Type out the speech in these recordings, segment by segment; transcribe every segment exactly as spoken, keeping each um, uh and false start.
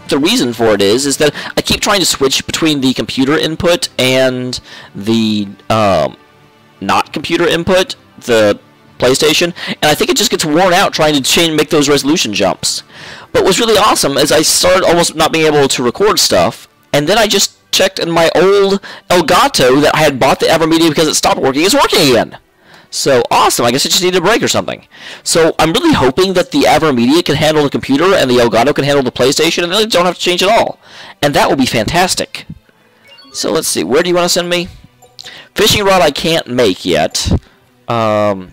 the reason for it is is that I keep trying to switch between the computer input and the um, not computer input, the PlayStation, and I think it just gets worn out trying to change, make those resolution jumps. But what's really awesome is I started almost not being able to record stuff, and then I just checked in my old Elgato that I had bought the AverMedia because it stopped working. It's working again. So awesome. I guess it just needed a break or something. So I'm really hoping that the AverMedia can handle the computer and the Elgato can handle the PlayStation, and then I don't have to change at all. And that will be fantastic. So let's see. Where do you want to send me? Fishing rod I can't make yet. Um,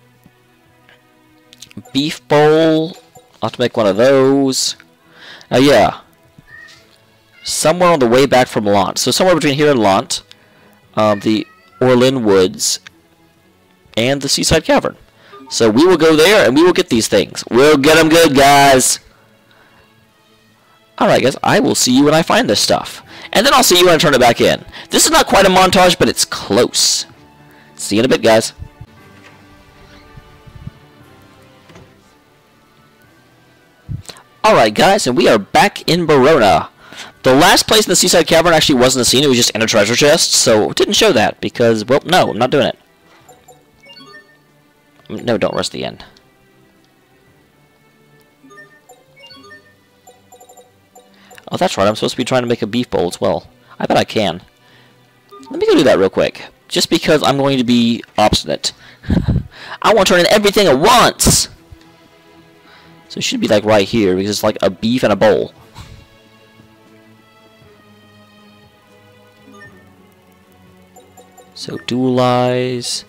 beef bowl. I'll have to make one of those. Oh yeah. Somewhere on the way back from Lant. So somewhere between here and Lant, um, the Orlin Woods, and the Seaside Cavern. So we will go there and we will get these things. We'll get them good, guys. Alright, guys. I will see you when I find this stuff. And then I'll see you when I turn it back in. This is not quite a montage, but it's close. See you in a bit, guys. Alright, guys, and we are back in Barona. The last place in the Seaside Cavern actually wasn't a scene. It was just in a treasure chest. So it didn't show that because, well, no, I'm not doing it. No, don't rush the end. Oh, that's right. I'm supposed to be trying to make a beef bowl as well. I bet I can. Let me go do that real quick. Just because I'm going to be obstinate. I want to turn in everything at once! So it should be like right here, because it's like a beef and a bowl. So dualize.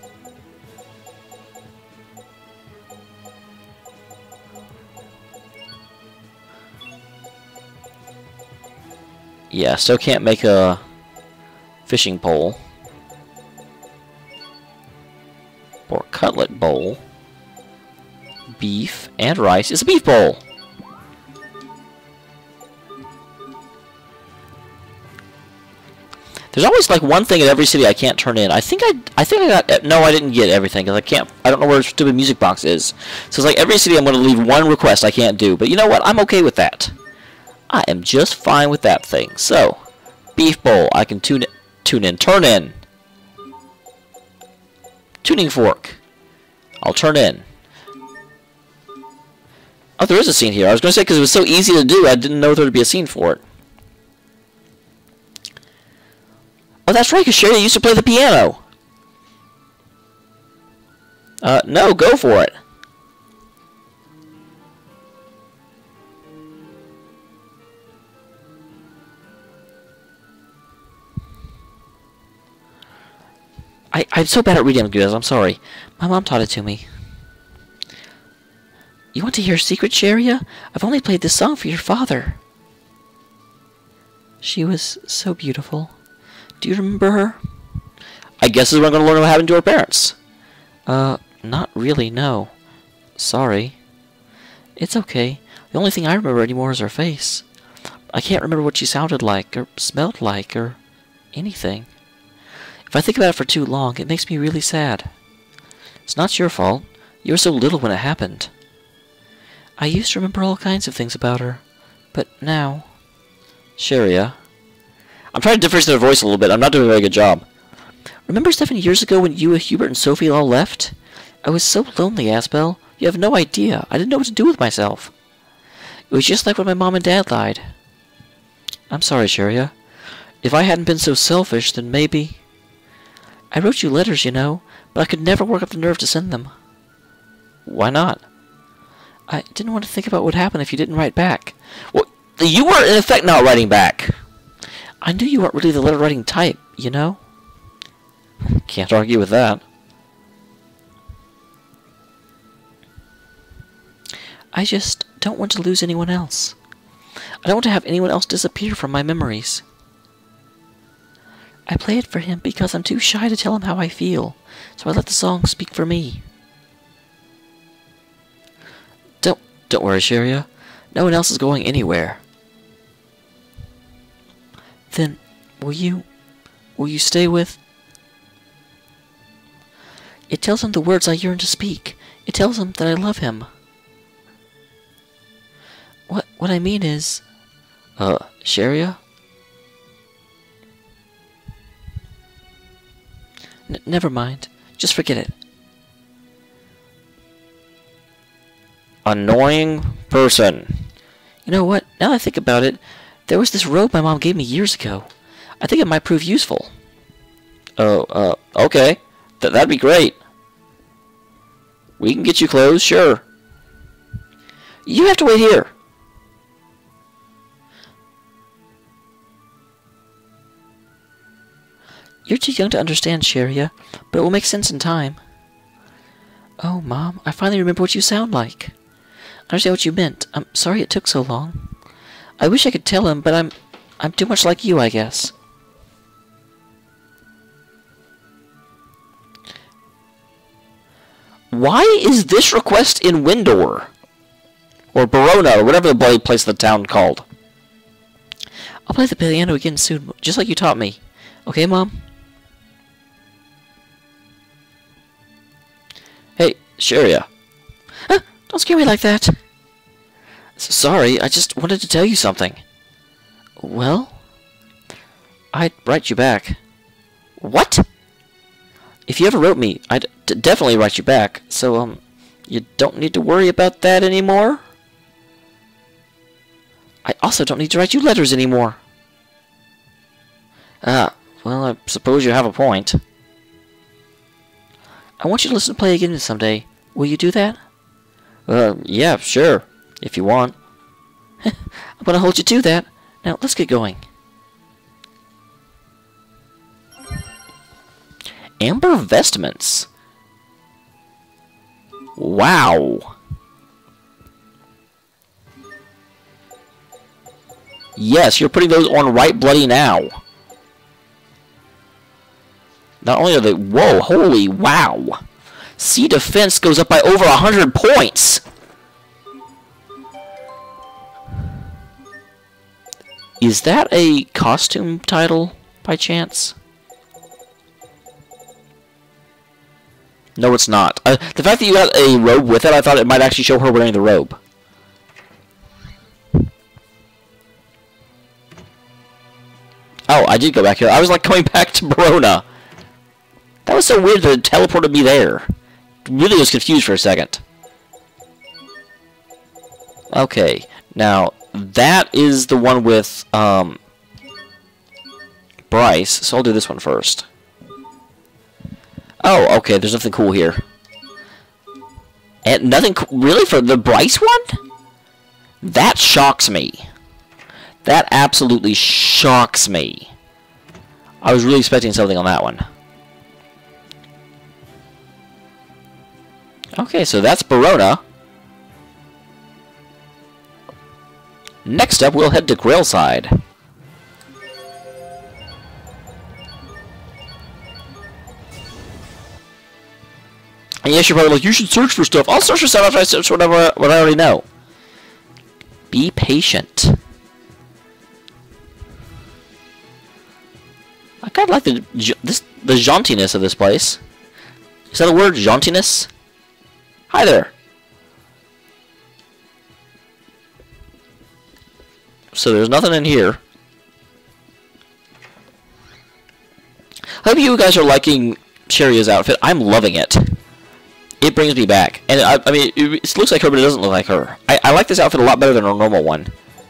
Yeah, still can't make a fishing pole. Or cutlet bowl. Beef and rice. It's a beef bowl! There's always like one thing in every city I can't turn in. I think I, I think I got, no, I didn't get everything because I can't, I don't know where the stupid music box is. So it's like every city I'm going to leave one request I can't do. But you know what? I'm okay with that. I am just fine with that thing. So, beef bowl. I can tune, tune in. Turn in. Tuning fork. I'll turn in. Oh, there is a scene here. I was going to say because it was so easy to do, I didn't know there would be a scene for it. Oh, that's right, because Sherry used to play the piano. Uh, no, go for it. I, I'm so bad at reading guys, I'm sorry. My mom taught it to me. You want to hear a secret, Sharia? I've only played this song for your father. She was so beautiful. Do you remember her? I guess this is when I'm going to learn what happened to her parents. Uh, not really, no. Sorry. It's okay. The only thing I remember anymore is her face. I can't remember what she sounded like, or smelled like, or anything. If I think about it for too long, it makes me really sad. It's not your fault. You were so little when it happened. I used to remember all kinds of things about her, but now... Sharia. I'm trying to differentiate her voice a little bit. I'm not doing a very good job. Remember seven years ago when you, Hubert, and Sophie all left? I was so lonely, Asbel. You have no idea. I didn't know what to do with myself. It was just like when my mom and dad lied. I'm sorry, Sharia. If I hadn't been so selfish, then maybe... I wrote you letters, you know, but I could never work up the nerve to send them. Why not? I didn't want to think about what would happen if you didn't write back. Well, you were, in effect, not writing back. I knew you weren't really the letter-writing type, you know? Can't argue with that. I just don't want to lose anyone else. I don't want to have anyone else disappear from my memories. I play it for him because I'm too shy to tell him how I feel, so I let the song speak for me. Don't, don't worry, Sharia. No one else is going anywhere. Then, will you, will you stay with... It tells him the words I yearn to speak. It tells him that I love him. What, what I mean is... Uh, Sharia? N never mind. Just forget it. Annoying person. You know what? Now that I think about it, there was this robe my mom gave me years ago. I think it might prove useful. Oh, uh, okay. Th that'd be great. We can get you clothes, sure. You have to wait here. You're too young to understand, Sharia, but it will make sense in time. Oh, Mom, I finally remember what you sound like. I understand what you meant. I'm sorry it took so long. I wish I could tell him, but I'm I'm too much like you, I guess. Why is this request in Windor? Or Barona, or whatever the bloody place of the town called. I'll play the piano again soon, just like you taught me. Okay, Mom? Hey, Sharia. Huh? Don't scare me like that. S sorry, I just wanted to tell you something. Well? I'd write you back. What? If you ever wrote me, I'd d definitely write you back. So, um, you don't need to worry about that anymore? I also don't need to write you letters anymore. Ah, well, I suppose you have a point. I want you to listen to play again someday. Will you do that? Uh, yeah, sure. If you want. I'm gonna hold you to that. Now, let's get going. Amber vestments. Wow. Yes, you're putting those on right bloody now. Not only are they... Whoa, holy wow. Sea defense goes up by over a hundred points. Is that a costume title, by chance? No, it's not. Uh, the fact that you got a robe with it, I thought it might actually show her wearing the robe. Oh, I did go back here. I was like coming back to Barona. That was so weird that it teleported me there. Really was confused for a second. Okay, now that is the one with um, Bryce, so I'll do this one first. Oh, okay, there's nothing cool here. And nothing cool, really, for the Bryce one? That shocks me. That absolutely shocks me. I was really expecting something on that one. Okay, so that's Barona. Next up, we'll head to Grailside. And yes, you're probably like, you should search for stuff. I'll search for stuff after I search whatever what I already know. Be patient. I kind of like the this the jauntiness of this place. Is that a word, jauntiness? Hi there. So there's nothing in here. Hope you guys are liking Sharia's outfit. I'm loving it. It brings me back. And I, I mean, it, it looks like her, but it doesn't look like her. I, I like this outfit a lot better than her normal one.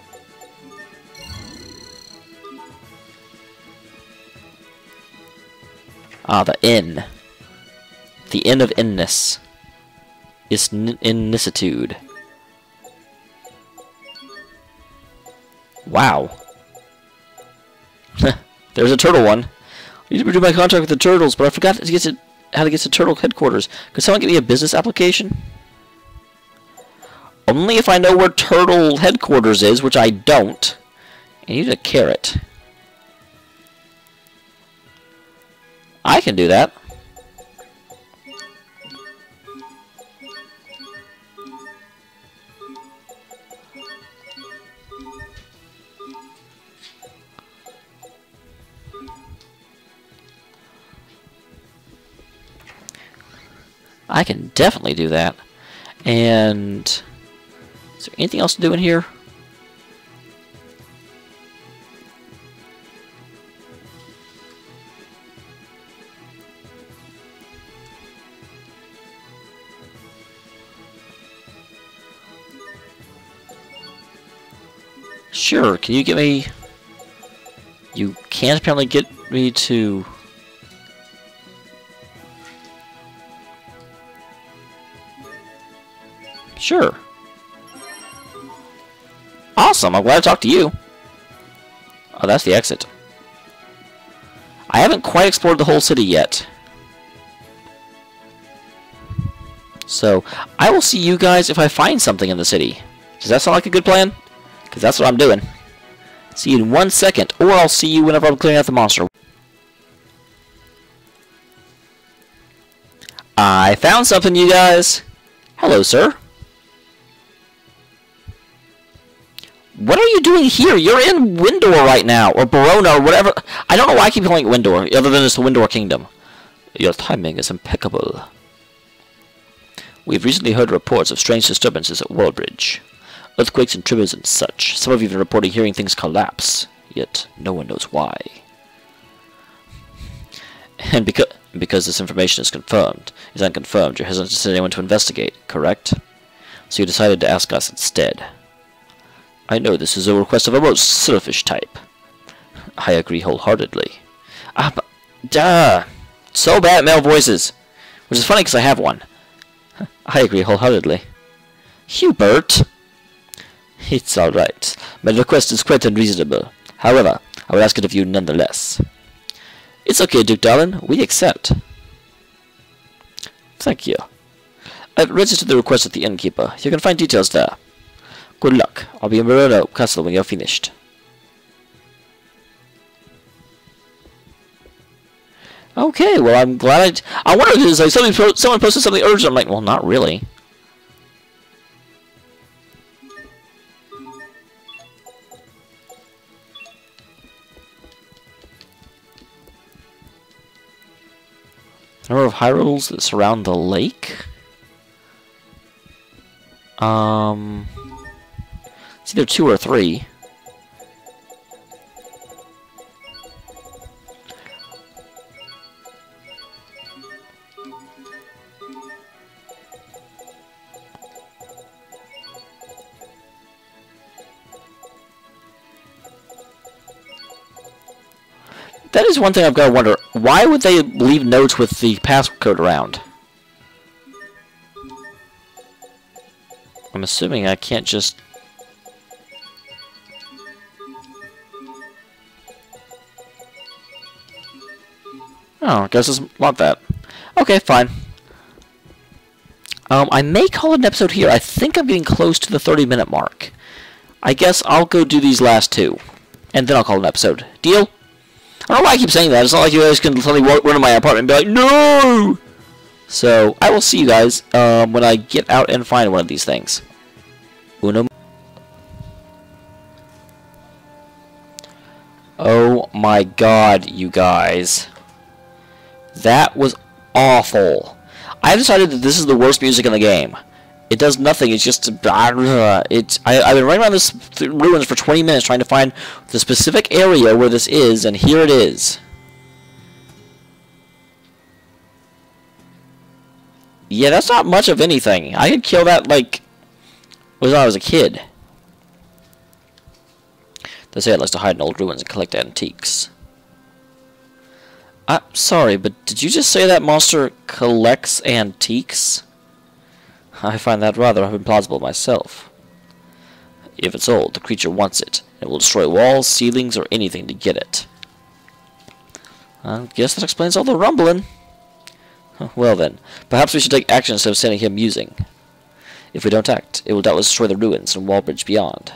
Ah, the inn. The inn of inness. Is innicitude. Wow. There's a turtle one. I need to renew my contract with the turtles, but I forgot to get to, how to get to turtle headquarters. Could someone give me a business application? Only if I know where turtle headquarters is, which I don't. I need a carrot. I can do that. I can definitely do that. And is there anything else to do in here? Sure, can you get me... You can't apparently get me to... Sure. Awesome, I'm glad to talk to you. Oh, that's the exit. I haven't quite explored the whole city yet. So, I will see you guys if I find something in the city. Does that sound like a good plan? Because that's what I'm doing. See you in one second, or I'll see you whenever I'm clearing out the monster. I found something, you guys. Hello, sir. What are you doing here? You're in Windor right now, or Barona, or whatever. I don't know why I keep calling it Windor, other than it's the Windor Kingdom. Your timing is impeccable. We've recently heard reports of strange disturbances at Wallbridge. Earthquakes and tremors and such. Some have even reported hearing things collapse, yet no one knows why. And because because this information is confirmed, is unconfirmed, you're hesitant to send anyone to investigate, correct? So you decided to ask us instead. I know this is a request of a most selfish type. I agree wholeheartedly. Ah, but, duh! So bad at male voices! Which is funny because I have one. I agree wholeheartedly. Hubert! It's alright. My request is quite unreasonable. However, I will ask it of you nonetheless. It's okay, Duke Darlin. We accept. Thank you. I've registered the request at the innkeeper. You can find details there. Good luck. I'll be in Verona Castle when you're finished. Okay, well, I'm glad I... I wonder if there's like somebody po someone posted something urgent. I'm like, well, not really. Number of Hyrules that surround the lake? Um... It's either two or three. That is one thing I've got to wonder. Why would they leave notes with the passcode around? I'm assuming I can't just... Oh, I guess it's not that. Okay, fine. Um, I may call it an episode here. I think I'm getting close to the thirty minute mark. I guess I'll go do these last two. And then I'll call it an episode. Deal? I don't know why I keep saying that. It's not like you guys can suddenly walk run to my apartment and be like, no! So, I will see you guys um, when I get out and find one of these things. Uno. Oh my god, you guys. That was awful. I decided that this is the worst music in the game. It does nothing. It's just... Uh, it's, I, I've been running around this th ruins for twenty minutes trying to find the specific area where this is, and here it is. Yeah, that's not much of anything. I could kill that, like, when I was a kid. They say it likes to hide in old ruins and collect antiques. I'm sorry, but did you just say that monster collects antiques? I find that rather implausible myself. If it's old, the creature wants it. It will destroy walls, ceilings, or anything to get it. I guess that explains all the rumbling. Well then, perhaps we should take action instead of standing here musing. If we don't act, it will doubtless destroy the ruins and Wallbridge beyond.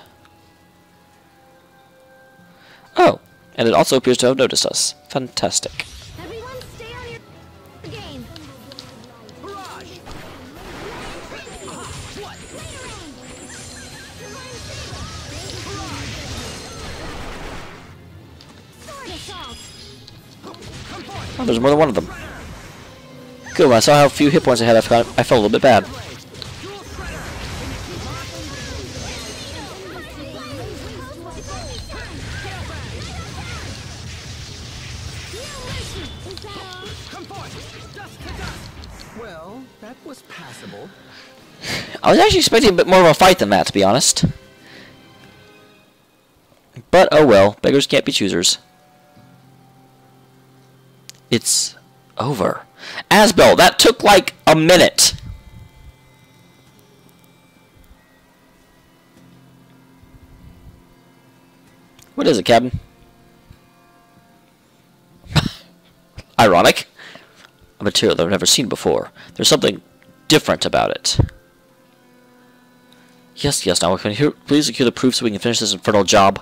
Oh, and it also appears to have noticed us. Fantastic. Everyone stay on your game. Barrage. What? Oh, there's more than one of them. Good, when I saw how few hit points I had, I felt, I felt a little bit bad. Well, that was passable. I was actually expecting a bit more of a fight than that, to be honest. But oh well, beggars can't be choosers. It's over. Asbel, that took like a minute. What is it, Captain? Ironic. A material that I've never seen before. There's something different about it. Yes, yes, now can you please secure the proof so we can finish this infernal job?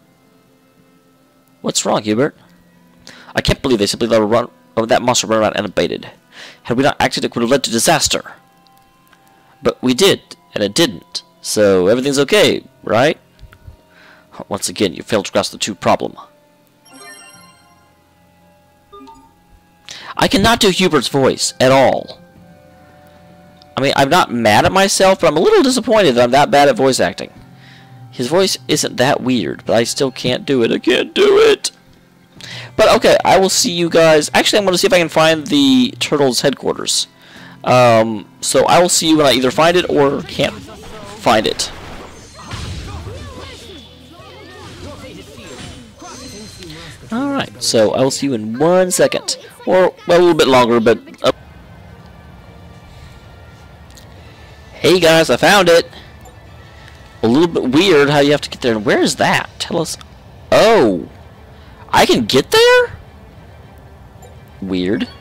What's wrong, Hubert? I can't believe they simply let, run, oh, that monster run around unabated. Had we not acted, it would have led to disaster. But we did, and it didn't. So everything's okay, right? Once again, you failed to grasp the true problem. I cannot do Hubert's voice at all. I mean, I'm not mad at myself, but I'm a little disappointed that I'm that bad at voice acting. His voice isn't that weird, but I still can't do it. I can't do it. But okay, I will see you guys. Actually, I'm going to see if I can find the Turtles' headquarters. Um, so I will see you when I either find it or can't find it. Alright, so I will see you in one second. Or, well, a little bit longer, but... Uh, hey guys, I found it! A little bit weird how you have to get there. And where is that? Tell us. Oh! I can get there? Weird.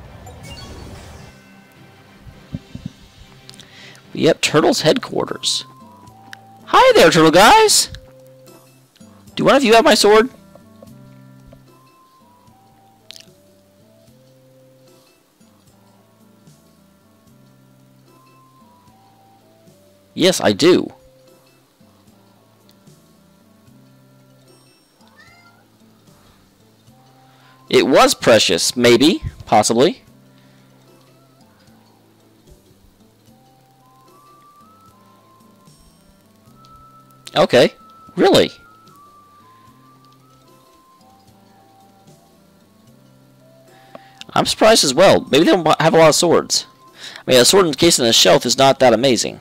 Yep, Turtles' headquarters. Hi there, Turtle guys! Do one of you have my sword? Yes, I do. It was precious, maybe, possibly. Okay, really? I'm surprised as well. Maybe they don't have a lot of swords. I mean, a sword encased in a shelf is not that amazing.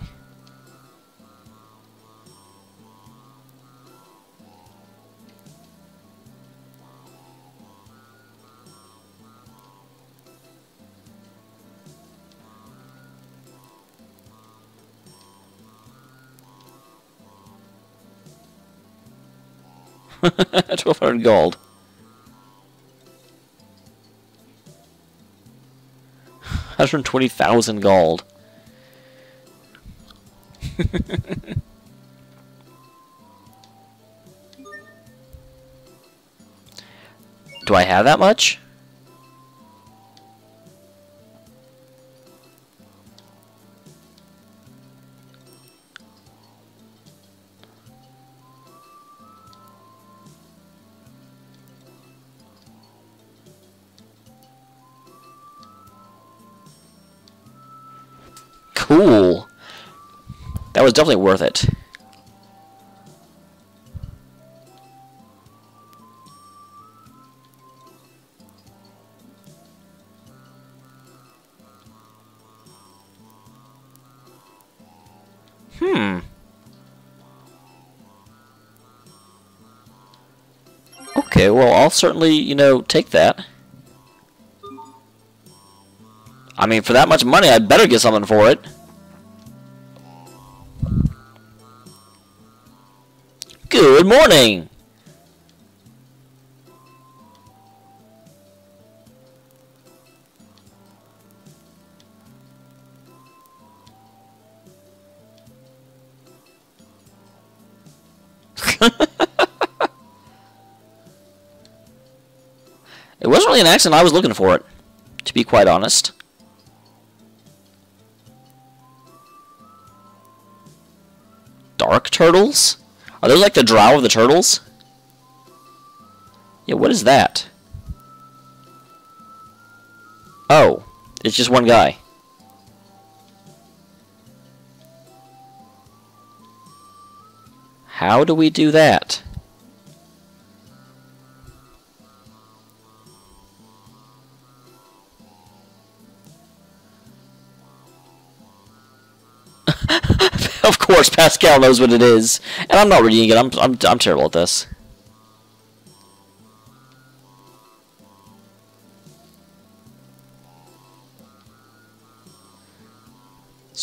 twelve hundred gold. one hundred twenty thousand gold. Do I have that much? Cool. That was definitely worth it. Hmm. Okay, well, I'll certainly, you know, take that. I mean, for that much money, I'd better get something for it. Good morning! It wasn't really an accent, I was looking for it, to be quite honest. Dark turtles? Are those like the drow of the turtles? Yeah, what is that? Oh, it's just one guy. How do we do that? Of course, Pascal knows what it is, and I'm not reading it. I'm I'm I'm terrible at this.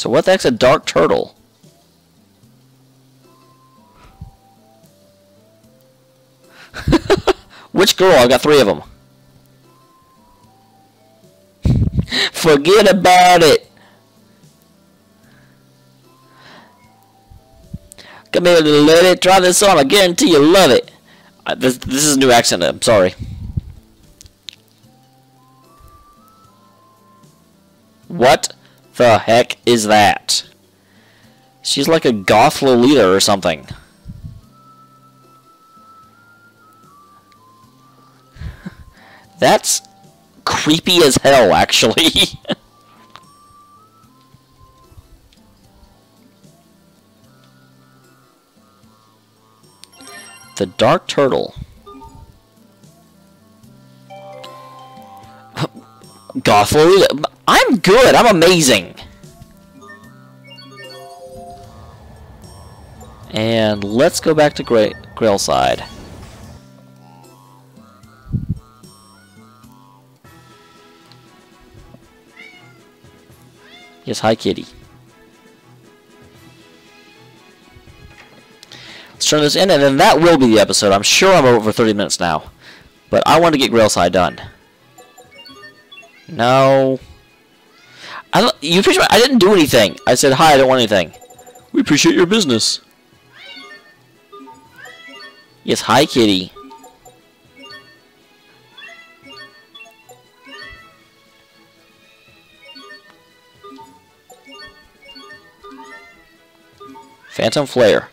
So what the heck's a dark turtle? Which girl? I got three of them. Forget about it. Come here, little lady. Try this on. I guarantee you'll love it. Uh, this, this is a new accent. I'm sorry. What the heck is that? She's like a goth Lolita or something. That's creepy as hell, actually. The Dark Turtle. Goth Lolita. I'm good. I'm amazing. And let's go back to Gra Grailside. Yes, hi, kitty. Let's turn this in, and then that will be the episode. I'm sure I'm over thirty minutes now. But I want to get Grailside done. No. I don't, you appreciate I didn't do anything. I said, hi, I don't want anything. We appreciate your business. Yes, hi, kitty. Phantom Flare.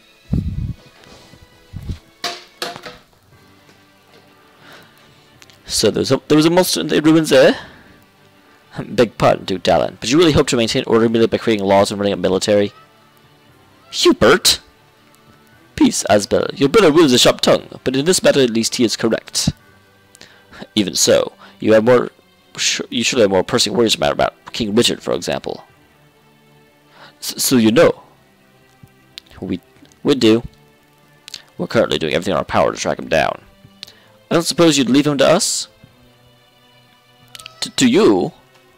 So there's a there was a monster in the ruins there. Beg pardon, Duke Dallin, but you really hope to maintain order merely by creating laws and running a military? Hubert! Peace, Asbel. Your brother wields a sharp tongue, but in this matter at least he is correct. Even so, you have more. You should have more pressing worries matter about King Richard, for example. S so you know. We we do. We're currently doing everything in our power to track him down. I don't suppose you'd leave him to us? T to you?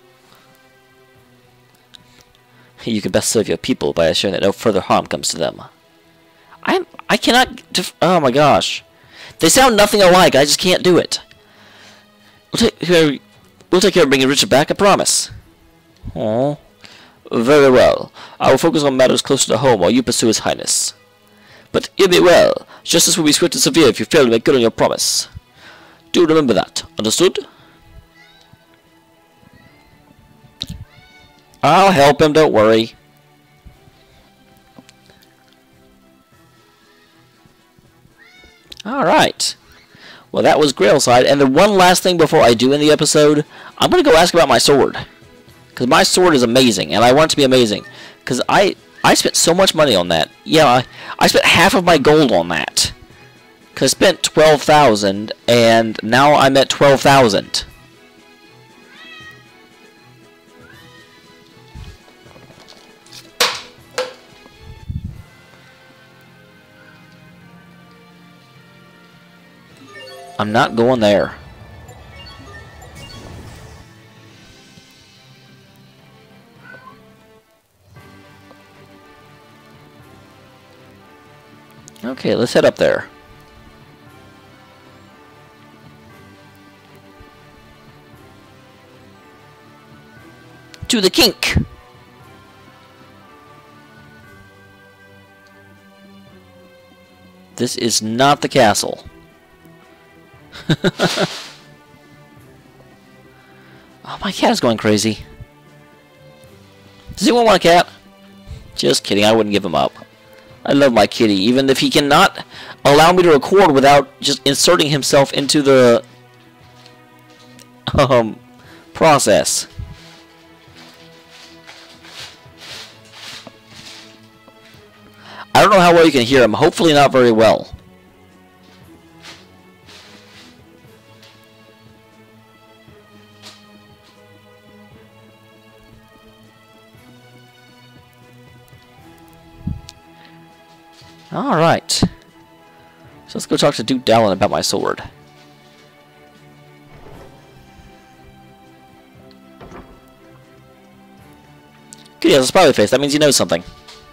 You can best serve your people by assuring that no further harm comes to them. I'm. I cannot. Def oh my gosh, they sound nothing alike. I just can't do it. We'll take care. We'll take care of bringing Richard back. I promise. Oh, very well. I will focus on matters closer to home while you pursue His Highness. But hear me well. Justice will be swift and severe if you fail to make good on your promise. Do remember that. Understood? I'll help him, don't worry. Alright. Well, that was Grailside. And the one last thing before I do in the episode, I'm going to go ask about my sword. Because my sword is amazing, and I want it to be amazing. Because I, I spent so much money on that. Yeah, I, I spent half of my gold on that. Because I spent twelve thousand, and now I'm at twelve thousand. I'm not going there. Okay, let's head up there. To the kink. This is not the castle. Oh, my cat is going crazy. Does anyone want a cat? Just kidding, I wouldn't give him up. I love my kitty, even if he cannot allow me to record without just inserting himself into the um process. I don't know how well you can hear him. Hopefully not very well. Alright. So let's go talk to Duke Dallin about my sword. Good he has a smiley face. That means he knows something.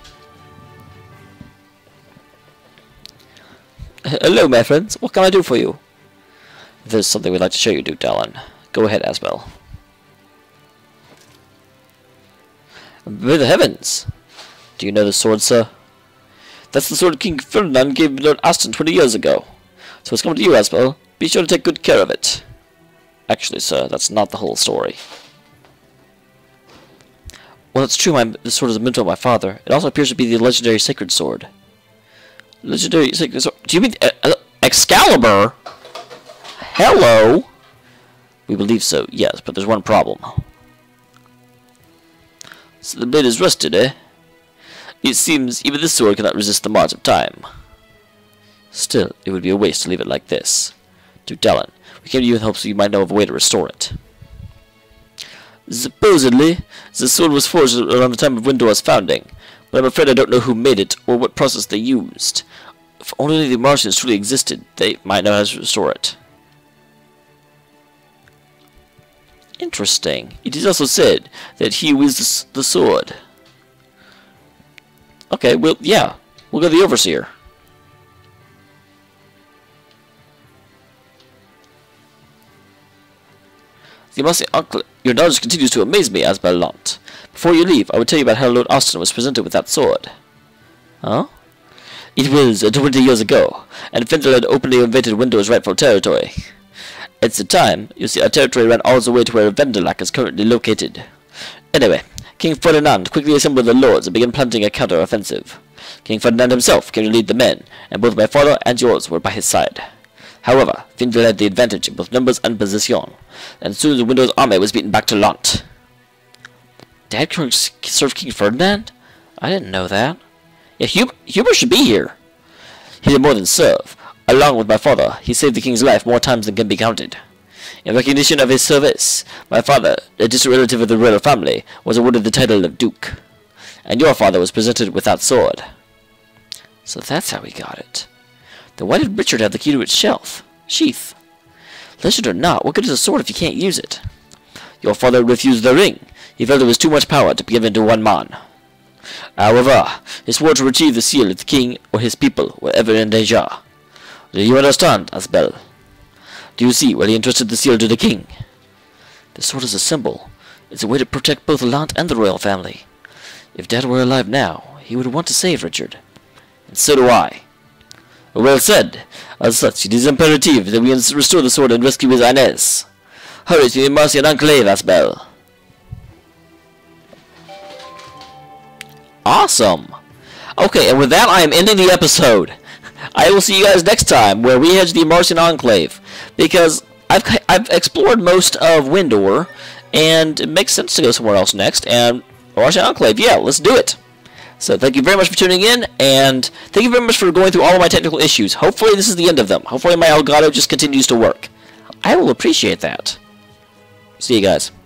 Hello, my friends. What can I do for you? If there's something we'd like to show you, Duke Dallin. Go ahead, Asbel. By the heavens! Do you know the sword, sir? That's the sword King Ferdinand gave Lord Aston twenty years ago. So it's coming to you, Asbel. Be sure to take good care of it. Actually, sir, that's not the whole story. Well, it's true, my, the sword is a memento of my father. It also appears to be the legendary sacred sword. Legendary sacred sword? Do you mean uh, uh, Excalibur? Hello? We believe so, yes, but there's one problem. So the blade is rusted, eh? It seems even this sword cannot resist the march of time. Still, it would be a waste to leave it like this. Duke Dallin, we came to you in hopes that you might know of a way to restore it. Supposedly, the sword was forged around the time of Windor's founding, but I'm afraid I don't know who made it or what process they used. If only the Martians truly existed, they might know how to restore it. Interesting. It is also said that he wields the, the sword. Okay, well, yeah. We'll go to the Overseer. The Martian Uncle, your knowledge continues to amaze me, Asbel Lant. Before you leave, I will tell you about how Lord Austin was presented with that sword. Huh? It was uh, twenty years ago, and Fendel had openly invaded Windor's rightful territory. At the time, you see, our territory ran all the way to where Vendelak is currently located. Anyway, King Ferdinand quickly assembled the lords and began planning a counter-offensive. King Ferdinand himself came to lead the men, and both my father and yours were by his side. However, Findel had the advantage in both numbers and position, and soon the Windor's army was beaten back to Lant. Dad served King Ferdinand? I didn't know that. Yeah, Hub Hubert should be here. He did more than serve. Along with my father, he saved the king's life more times than can be counted. In recognition of his service, my father, a distant relative of the royal family, was awarded the title of Duke. And your father was presented with that sword. So that's how he got it. Then why did Richard have the key to its shelf? Sheath. Legend or not, what good is a sword if you can't use it? Your father refused the ring. He felt it was too much power to be given to one man. However, he swore to retrieve the seal if the king or his people were ever in danger. Do you understand, Asbel? Do you see why he entrusted the seal to the king? The sword is a symbol. It's a way to protect both Lant and the royal family. If Dad were alive now, he would want to save Richard. And so do I. Well said. As such, it is imperative that we restore the sword and rescue his Inez. Hurry to the Martian Enclave, Asbel. Awesome. Okay, and with that, I am ending the episode. I will see you guys next time, where we head to the Martian Enclave, because I've I've explored most of Windor, and it makes sense to go somewhere else next. And Martian Enclave, yeah, let's do it. So thank you very much for tuning in, and thank you very much for going through all of my technical issues. Hopefully this is the end of them. Hopefully my Elgato just continues to work. I will appreciate that. See you guys.